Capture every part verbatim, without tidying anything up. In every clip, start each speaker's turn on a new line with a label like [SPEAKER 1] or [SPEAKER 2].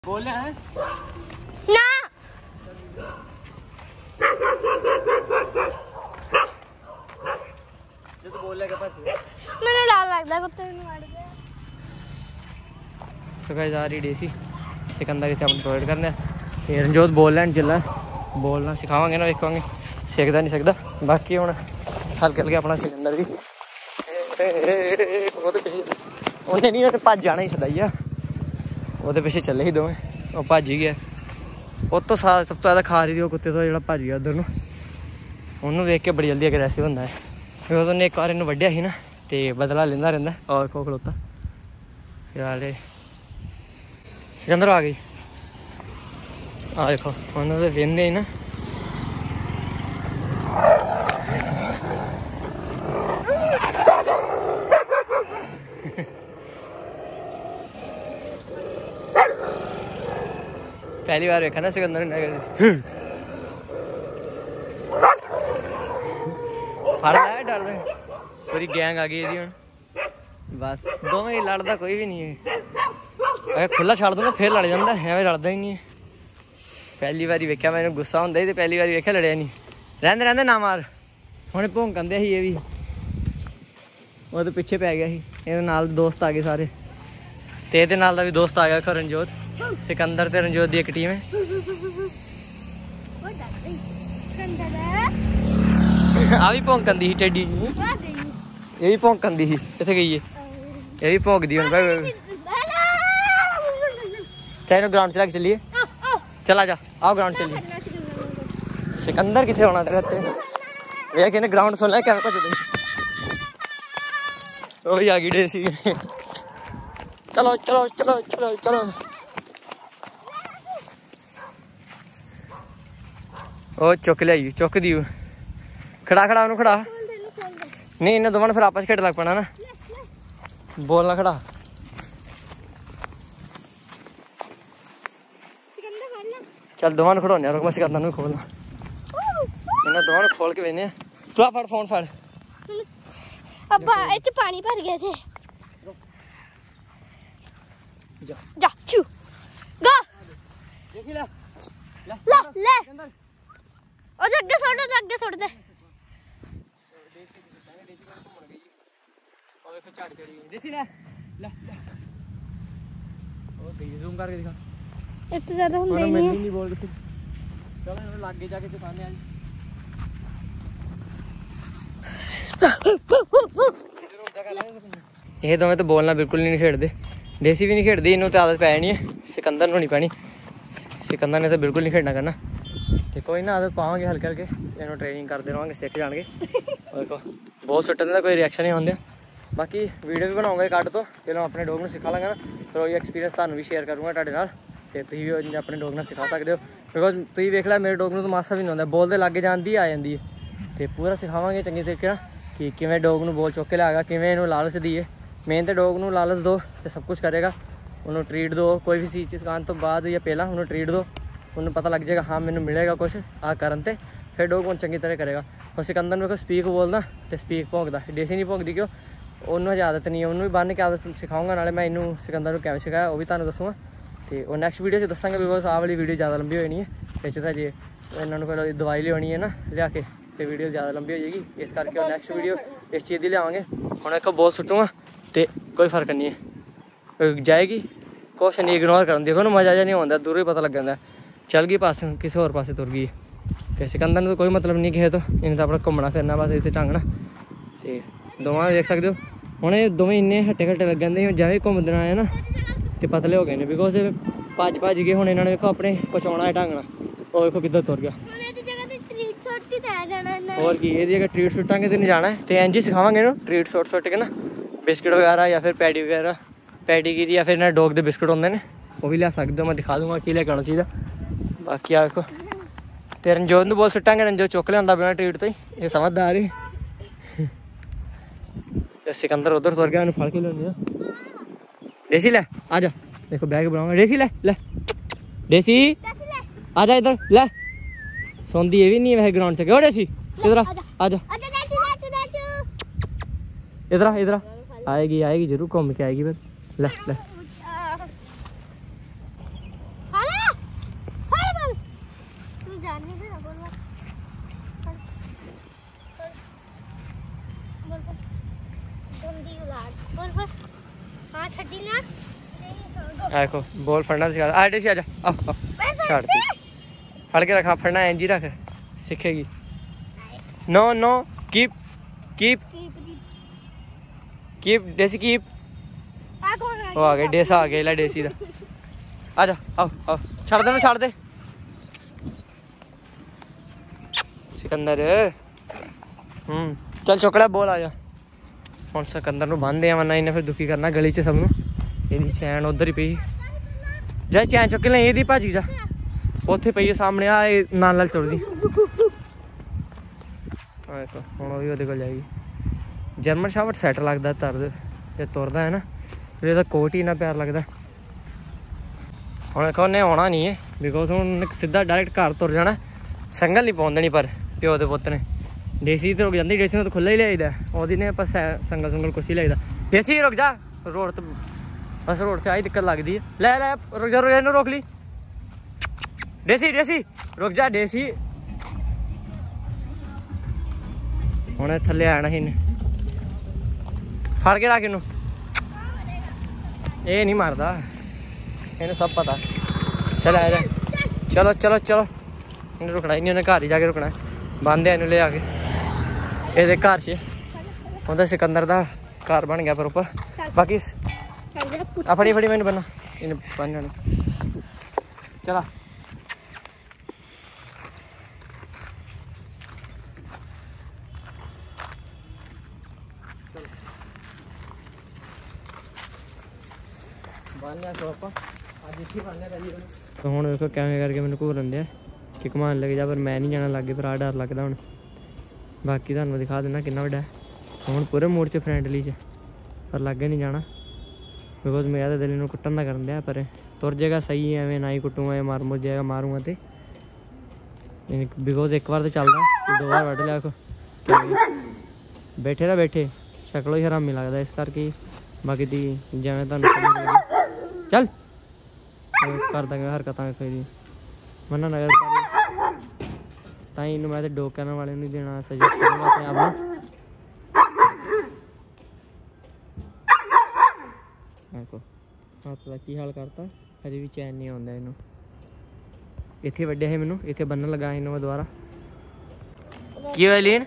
[SPEAKER 1] बोले हैं
[SPEAKER 2] ना
[SPEAKER 1] जो तो बोल के पास
[SPEAKER 2] मैंने डाल लगता है कुत्ते ने मार दिया।
[SPEAKER 1] सो गाइस आ रही डेसी सिकंदर इतने अपन टॉयलेट करने फिर रंजोत बोल लैंड चला बोलना सिखावांगे ना वेखांगे सीखता नहीं सकता बाकी हुण हल करके अपना सिकंदर भी वो तो पिछले उन्हें नहीं भज जाना ही सदाइया वो पिछे चले ही दोवें वो भज ही गया उस तो सब तो ज़्यादा खा रही थी वो कुत्ते तो जो भज गया उधर नूं उन्होंने वेख के बड़ी जल्दी अग्रैसिव होंदा है फिर उन्हें एक बार इन्हूं वड्ढिया ही ना तो बदला लेंदा रहिंदा और खो खलोता फिर सिकंदर आ गई आ देखो उन्होंने तो वेंदे ही ना पहली बार देखा ना सिकंदर ने फड़ लिया डर दे पूरी गैंग आ गई हुण बस दोवें ही लड़दा कोई भी नहीं है अगर खुला छड़ दूंगा फिर लड़ जाता एवं लड़दा ही नहीं है पहली बारी वेख्या मैंने गुस्सा होंदा ही तो पहली बारी वेख्या लड़िया नहीं रहंदे रहंदे ना मार हुण भौंकन दे ही ये भी वो तो पिछे पै गया ही इहदे नाल दोस्त आ गए सारे ते इहदे नाल दा भी दोस्त आ गया रंजोत सिकंदर ते रंजोत दी एक टीम है आ भी भौंकन दी ही टेडी ये भी भौंकन दी ही कित्थे गई है ये भी भौंकदी हुण भाई चलो ग्राउंड से चलिए चला जा आओ ग्राउंड चलिए सिकंदर किथे होना तेरे भैया कहने ग्राउंड सुन लिया क्या भज वही आ गई डेसी चलो चलो चलो चलो चलो ओ चुक लिया चुक दी खड़ा खड़ा उन्होंने खड़ा नहीं इन्हें दोवां फिर आपस खेड लग पैना ना बोलना खड़ा चल दोवां खड़ोने रुक मैं सिकंदर खोलना इन्हें दोवां खोल के भेजने तू आ फड़ फोन फड़
[SPEAKER 2] अब्बा इत्थे पानी भर गया थे जा जा चू गो
[SPEAKER 1] देखी ले
[SPEAKER 2] ले ले ओ जग्गे छोड़ दे जग्गे छोड़ दे
[SPEAKER 1] और देखो झाड़ी चढ़ी देसी ले ले ओ गई जूम करके दिखा
[SPEAKER 2] इतने ज्यादा हुंदे
[SPEAKER 1] नहीं
[SPEAKER 2] नहीं
[SPEAKER 1] नहीं बोल के चलो इन्हें लागे जाके सिखाने आज ये दोवें तो बोलना बिल्कुल नहीं खेडते देसी भी नहीं खेडती इन्हों तो आदत पै जानी है सिकंदर नूं नहीं पैनी सिकंदर ने तो बिल्कुल नहीं खेडना करना तो कोई ना आदत पावांगे हल्के हल्के इन्हों ट्रेनिंग करते रहांगे सीख जाएंगे देखो बहुत सुट्टन का कोई रिएक्शन नहीं आते बाकी वीडियो भी बनाऊंगा कट तो फिर मैं अपने डॉग में सिखा लाँगा ना फिर वही एक्सपीरियंस तुहानूं भी शेयर करूँगा तुहाडे नाल ते तुसीं भी अपने डॉग में सिखा सकते हो बिकॉज तुसीं वेख लै मेरे डॉग में तो मासा भी नहीं आਉਂਦਾ बोलते लागे जाती आ जाती है तो पूरा सिखावांगे चंगे तरीके नाल कि किवें डॉग नूं बोल चुक के लिआगा किवें इहनूं लालच दईए मेन तो डॉग नूं लालच दो तो सब कुछ करेगा उन्होंने ट्रीट दो कोई भी चीज़ सिखाने तो बाद या पहला उन्होंने ट्रीट दो उन्हें पता लग जाएगा हाँ मैनू मिलेगा कुछ आ करन ते फिर डॉग उन्हें चंगी तरह करेगा और सिकंदर में को स्पीक बोलना तो स्पीक भौंकदा डेसी नहीं भौंकदी क्यों उन्होंने अजे आदत नहीं है उन्होंने भी बन के आदत सिखाऊंगा नाले मैं इनू सिकंदर को कैसे सिखाया वो भी तुहानूं दसूँगा तो वो नैक्सट वीडियो दसांगा बिकॉज आ वाली वीडियो ज़्यादा लंबी होनी है बिच तो जे इन्होंने पहले दवाई लियानी है ना लिया के तो वीडियो ज़्यादा लंबी हो जाएगी इस करके नैक्सट वीडियो इस चीज़ की लियावांगे हुण एक बहुत सुट्टूंगा तो कोई फर्क नहीं है जाएगी कुछ नहीं इग्नोर कर देखो ना मजा जा नहीं आता दूर ही पता लग जाता चल गई पास किसी होर पासे तुर गई तो सिकंदर तो कोई मतलब नहीं किसी तो इन्हें तो अपना घूमना फिरना बस इतने झांगना तो दोवां देख सकते हो हुण ये दोवें इन्ने हट्टे घट्टे लग जाते जिवें घूमदे आए ना तो पतले हो गए ने बिकॉज भज भज गए हुण इन्होंने देखो अपने पहुँचाना है ढंग वो देखो किधर तुर गया और की ये जगह ट्रीट सुटांगे तो नहीं जाना है तो इंज ही सिखावांगे इन्हूं ट्रीट सुट सुट के ना बिस्किट वगैरह या फिर पैडी वगैरह पैडीगिरी या फिर ना डॉग के बिस्किट होंगे ने वो भी लिया सकते हो मैं दिखा दूंगा कि लेके आना चाहिए बाकी आ देखो तो रंजोत नूं बोल सुटांगे रंजोत चुक लिया बिना ट्रीट तो ही ये समझदार ही सिकंदर उधर तुर गया फड़ के लिया डेसी ले आ जा देखो बैग बनाऊंगा डेसी ले ले डेसी आ जा इधर ले सोंदी ये भी नहीं है वैसे ग्राउंड से क्यों डेसी इधर आ जा इधर इधर आएगी आएगी जरूर घूम के आएगी फिर ले ले
[SPEAKER 2] ध्यान नहीं देना बोल बोल बोल जल्दी उलाड़ बोल बोल हां छड्डी ना
[SPEAKER 1] देखो बॉल फड़ना सिखा आ डेसी आजा आओ आओ छोड़ दे फड़ के रखा फड़ना इंजी रख सीखेगी no no keep keep keep Daisy keep वो आ गए डेसा आ गया डेसी दा आजा आओ आओ छड़ दे छड़ दे सिकंदर हम्म चल चौकड़ा बोल आ जा हुण सिकंदर नूं बंद दिया वरना इन्हें फिर दुखी करना गली च सब नूं ਇਹਦੀ ਚੈਨ ਉਧਰ ਹੀ ਪਈ ਜਾ ਚੈਨ ਚੁੱਕ ਲੈ ਇਹਦੀ ਭਾਜੀ ਜਾ ਉੱਥੇ ਪਈ ਸਾਹਮਣੇ ਆ ਇਹ ਨਾਲ ਨਾਲ ਚੁਰਦੀ ਆ ਦੇਖੋ ਹੁਣ ਉਹ ਵੀ ਉਹਦੇ ਕੋਲ ਜਾਏਗੀ ਜਰਮਨ ਸ਼ਾਫਟ ਸੈੱਟ ਲੱਗਦਾ ਤਰਦ ਜੇ ਤੁਰਦਾ ਹੈ ਨਾ ਫਿਰ ਇਹਦਾ ਕੋਟ ਹੀ ਨਾ ਪਿਆਰ ਲੱਗਦਾ ਹੁਣ ਦੇਖੋ ਉਹਨੇ ਆਉਣਾ ਨਹੀਂ ਹੈ ਬਿਕੋਜ਼ ਹੁਣ ਸਿੱਧਾ ਡਾਇਰੈਕਟ ਘਰ ਤੁਰ ਜਾਣਾ ਸੰਗਲ ਨਹੀਂ ਪਾਉਣ ਦੇਣੀ ਪਰ ਪਿਓ ਦੇ ਪੁੱਤ ਨੇ ਦੇਸੀ ਤੇ ਰੁਕ ਜਾਂਦੀ ਦੇਸੀ ਨੂੰ ਤਾਂ ਖੁੱਲ੍ਹਾ ਹੀ ਲਿਆਈਦਾ ਉਹਦੀ ਨੇ ਆਪਾਂ ਸੰਗਲ ਸੰਗਲ ਕੁਛ ਹੀ ਲਿਆਈਦਾ ਦੇਸੀ ਰੁਕ ਜਾ ਰੋਡ ਤੇ बस रोड से आई दिक्कत लगती है ले ले रुक जा रुक जा रोक ली देसी देसी रुक जा देसी हुणे थल्ले आना ही फड़ के रख इनू ये नहीं मारदा इन्हें सब पता चल आ जा चलो चलो चलो इन्हें रुकना ही नहीं उन्हें घर ही जाके रुकना बंद है इन्हें ले आके ये घर च उहदा सिकंदर दा घर बन गया प्रॉपर बाकी आ फड़ी फड़ी मैंने बना इन्हें बन जाने चला तो हुण देखो कैमरे करके मैंने घूरन दिया कि घुमान लगे जा पर मैं नहीं जाना लागे पर आ डर लगता हुण बाकी तुहानूं दिखा देना कितना वड्डा हुण पूरे मूड च फ्रेंडली च पर लागे नहीं जाना बिकॉज मेरा तो दिल इन्हूं कुट्टन दा करन दिया पर तुर जाएगा सही है एवें ना ही कुट्टूंगा या मार मुर जाएगा मारूंगा तो बिकॉज एक बार तो चलता दो बार वड्ड लिया बैठे ना बैठे शक्लों ही हरामी लगता इस करके बाकी दी जिवें तुहानूं चल कर देंगे हरकतां कोई मना नगर ताई मैं तो डोकन वाले नहीं देना सजेस्ट करूँगा अपने आप में देखो हाथ का की हाल करता अजे भी चैन नहीं आता इनू इत्थे वड्डे है मैनू इत्थे बन्न लगा इनू मैं दोबारा की होया लीन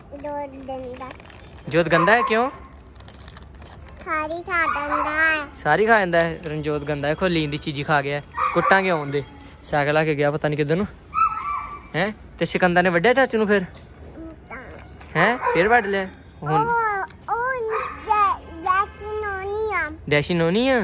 [SPEAKER 1] जोत गंदा है क्यों
[SPEAKER 2] सारी खा गंदा है
[SPEAKER 1] सारी खा जाता है रंजोत गंदा है खो लीन दी चीज़ी खा गया कुट्टा क्यों आउंदे साइकिल ला के गया पता नहीं किधर नू हैं ते सिकंदर ने वड्डे चाचू नू फिर हैं फिर वड्ड लिया हुण डैशी नोनी है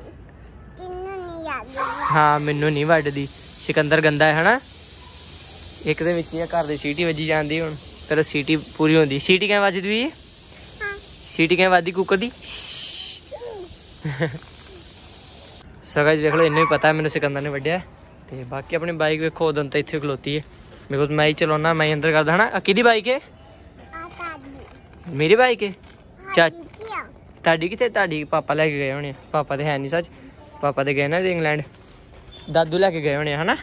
[SPEAKER 1] हाँ मैनू नहीं वड्डदी सिकंदर गंदा है ना एक दे विच ही घर दी सीटी वजी जांदी हुण तेरे सीटी पूरी होंदी सीटी किवें वजदी भी सीटी किवें वजदी कुकर दी सो गाइस देख लो इन्हें भी पता है मैंने सिकंदर ने वड्डिया ते बाकी अपनी बाइक वेखो उदन तो इत्थे खलोती है बिकॉज मैं ही चलाना मैं ही अंदर करदा है ना किहदी बाइक है मेरी बाइक है चाची ताड़ी कितने ताड़ी पापा लैके गए होने पापा तो है नहीं सच पापा तो गए ना इंग्लैंड दादू लैके गए होने है ना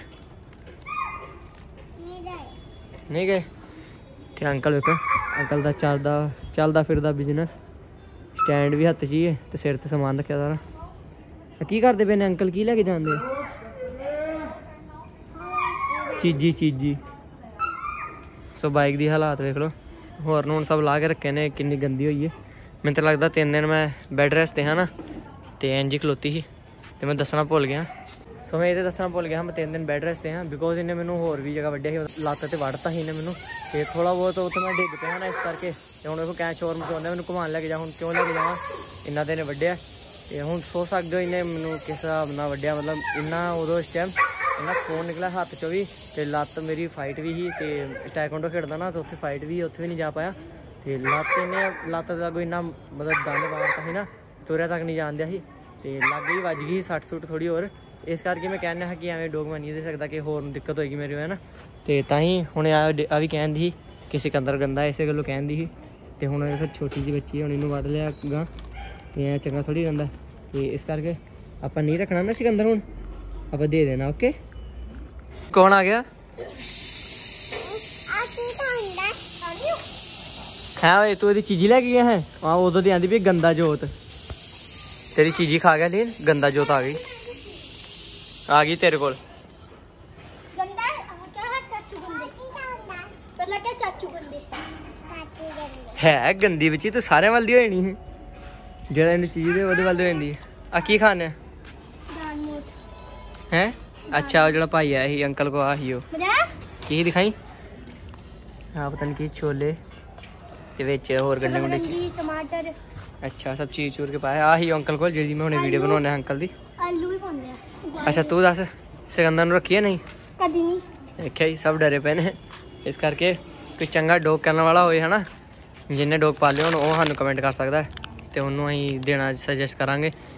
[SPEAKER 1] नहीं गए तो अंकल देखो अंकल का चलता चलता फिरदा बिजनेस स्टैंड भी हत्थ च ही है तो सिर ते समान रखा सारा की करते पे ने अंकल की लैके जाते चीजी चीजी सो बाइक की हालात देख लो होर हूँ सब ला के रखे ने किन्नी गंदी हुई है मैंने तो लगता तीन दिन मैं बैड रेस्ट ते हाँ ना तो इंज ही खलोती ही तो मैं दसना भुल गया सो मैं ये दसना भुल गया मैं तीन दिन बैड रेस्ट ते हाँ बिकॉज इन्हें मैंने होर भी जगह वड्डिया लत्त ते वड़ता ही इन्हें मैंने तो थोड़ा बहुत उत्थे मैं डिग पिया ना इस करके हूँ देखो कै शोर मचाते मैंने घुमान लैके जा हूँ क्यों लैके जावा इन्ना तो इन्हें वड्डिया तो हूँ सोच सकते हो इन्हें मैनू किस हिसाब नाल वड्डिया मतलब इन्ना उदों इस टाइम इन्ना खून निकला हत्थ चो भी तो लत्त मेरी फाइट भी ही तो टैइक्वांडो खेडदा ना तो उत्थे फाइट भी उत्थे भी नहीं जा पाया तो लत्त इन्हें लत्त लागो इन्ना मतलब दंद मारता ही ना तुरया तक नहीं जान दिया ही तो लागे ही वज गई सट सुट थोड़ी होर इस करके मैं कहना है कि एवं डोग मैं नहीं दे सकता कि होर दिक्कत होएगी मेरे है ना तो तां ही हुणे आ भी कहन दी कि सिकंदर गंदा इस गल्लों कहन दी तो हुण फिर छोटी जी बच्ची हुण इन्हूं वध लिया गां तो ऐ चंगा थोड़ी रहिंदा तो इस करके आपां नहीं रखना ना सिकंदर हुण आपां दे देना ओके कौन आ गया है ਓਏ ਤੂੰ ਇਹਦੀ ਚੀਜ਼ੀ ਲੈ ਕੇ ਗਿਆ ਹੈ ਆ ਉਦੋਂ ਦੀ ਆਂਦੀ ਵੀ ਗੰਦਾ ਜੋਤ ਤੇਰੀ ਚੀਜ਼ੀ ਖਾ ਗਿਆ ਲੀਨ ਗੰਦਾ ਜੋਤ ਆ ਗਈ ਆ ਗਈ ਤੇਰੇ ਕੋਲ
[SPEAKER 2] गंदा क्या है चाचू गंदे पहला क्या चाचू गंदे चाचू गंदे
[SPEAKER 1] ਹੈ ਗੰਦੀ ਵਿੱਚ ਤੂੰ ਸਾਰਿਆਂ ਵੱਲ ਦੀ ਹੋਈ ਨਹੀਂ ਜਿਹੜਾ ਇਹਨੂੰ ਚੀਜ਼ ਦੇ ਉਹਦੇ ਵੱਲ ਦੀ ਹੋ ਜਾਂਦੀ ਆ ਕੀ ਖਾਣਾ
[SPEAKER 2] दाल मोट
[SPEAKER 1] ਹੈ ਅੱਛਾ ਉਹ ਜਿਹੜਾ ਭਾਈ ਆਇਆ ਸੀ ਅੰਕਲ ਕੋ ਆਹੀ ਉਹ
[SPEAKER 2] मजा
[SPEAKER 1] ਕੀ ਦਿਖਾਈ ਆ ਪਤਾ ਨਹੀਂ ਕੀ ਛੋਲੇ ਤੇ ਵਿੱਚ ਹੋਰ ਗੰਡੇ ਗੁੰਡੇ ਸੀ
[SPEAKER 2] टमाटर
[SPEAKER 1] ਅੱਛਾ ਸਭ ਚੀਜ਼ ਚੂਰ ਕੇ ਪਾਇਆ ਆਹੀ ਅੰਕਲ ਕੋਲ ਜਿਹੜੀ ਮੈਂ ਹੁਣੇ ਵੀਡੀਓ ਬਣਾਉਣਾ ਅੰਕਲ ਦੀ
[SPEAKER 2] आलू भी पाਉਂਦੇ ਆ
[SPEAKER 1] ਅੱਛਾ ਤੂੰ ਦੱਸ ਸਿਕੰਦਰ ਨੂੰ ਰੱਖੀਏ ਨਹੀਂ
[SPEAKER 2] ਕਦੀ ਨਹੀਂ
[SPEAKER 1] ਦੇਖਿਆ ਹੀ ਸਭ ਡਰੇ ਪਏ ਨੇ ਇਸ ਕਰਕੇ ਕੋਈ ਚੰਗਾ ਡੋਗ ਕਰਨ ਵਾਲਾ ਹੋਏ ਹਨਾ ਜਿਹਨੇ ਡੋਗ ਪਾਲੇ ਹੋਣ ਉਹ ਸਾਨੂੰ ਕਮੈਂਟ ਕਰ ਸਕਦਾ ਤੇ ਉਹਨੂੰ ਅਸੀਂ ਦੇਣਾ ਸੁਜੈਸਟ ਕਰਾਂਗੇ